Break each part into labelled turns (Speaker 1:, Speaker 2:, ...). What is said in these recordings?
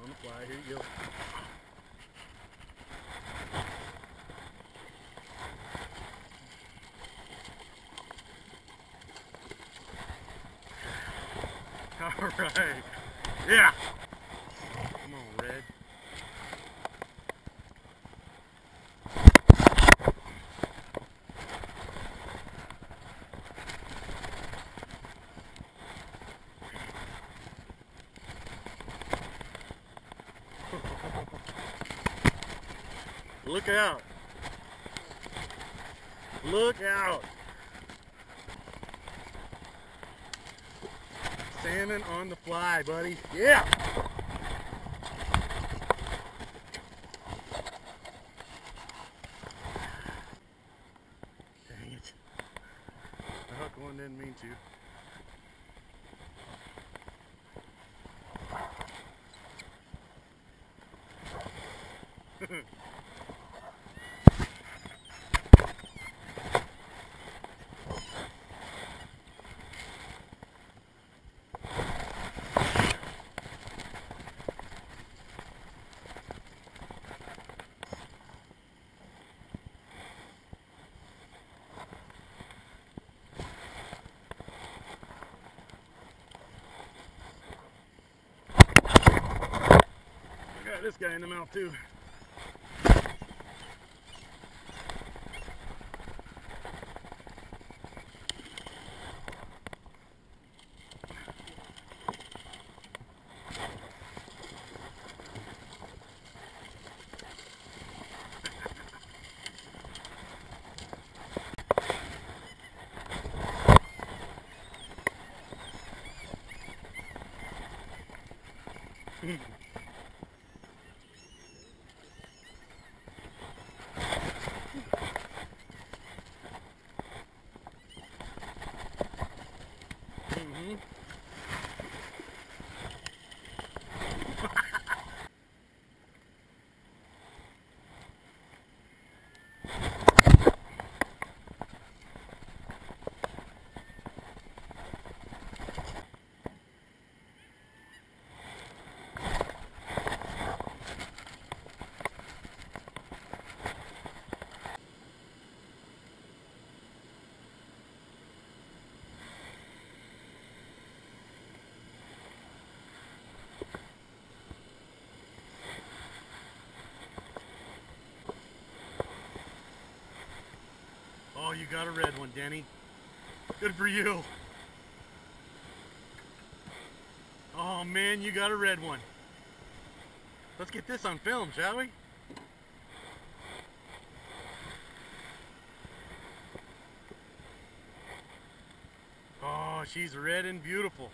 Speaker 1: on the fly. Here you go. All right. Yeah. Come on, Red. Look out. Look out. Salmon on the fly, buddy. Yeah. Dang it. The hook one didn't mean to. Got this guy in the mouth too. Oh, you got a red one, Denny. Good for you. Oh man, you got a red one. Let's get this on film, shall we? Oh, she's red and beautiful.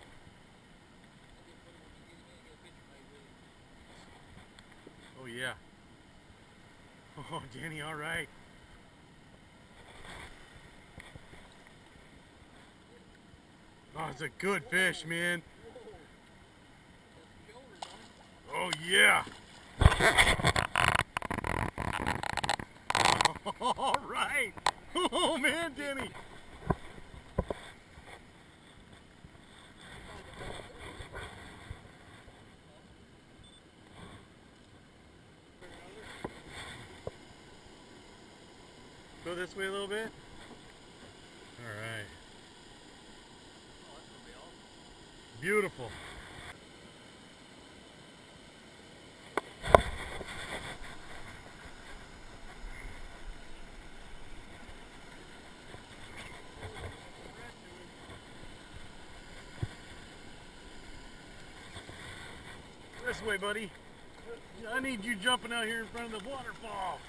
Speaker 1: Oh yeah. Oh, Denny, all right. Oh, it's a good fish, man. Oh, yeah. All right. Oh, man, Denny. Go this way a little bit. All right. Beautiful. This way, buddy. I need you jumping out here in front of the waterfall.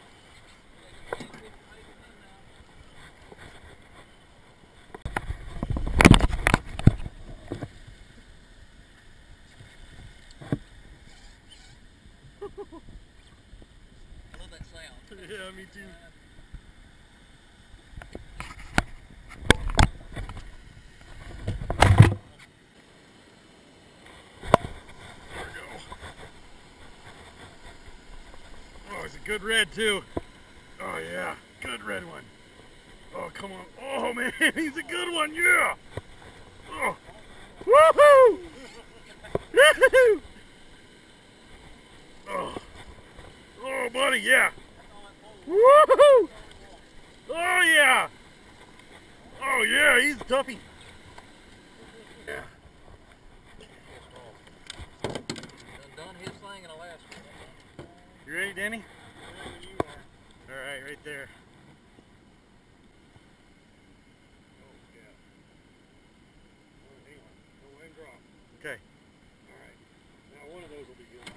Speaker 2: I love that sound.
Speaker 1: Yeah, me too. There we go. Oh, it's a good red too. Oh yeah, good red one. Oh, come on. Oh man, he's a good one, yeah. Oh. Woohoo! Woohoo! Danny?
Speaker 3: Wherever you are.
Speaker 1: All right, right there.
Speaker 3: Oh, yeah. Oh, hang on. Don't let him drop.
Speaker 1: Okay.
Speaker 3: All right. Now one of those will be good.